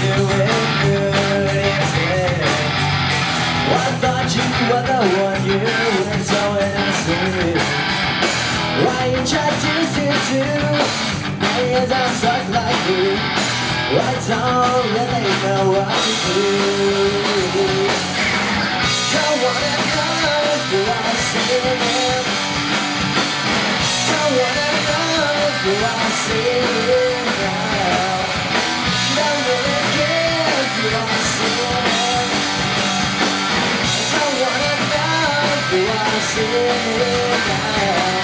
doing good instead. I thought you were the one you were so innocent. Why introduce you to millions of such like you? I don't really know what to do. Don't wanna know who I see him. Don't wanna know who I see him now. Don't really care who I see him. Don't wanna know who I see him now.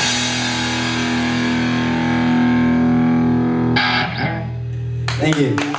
Thank you.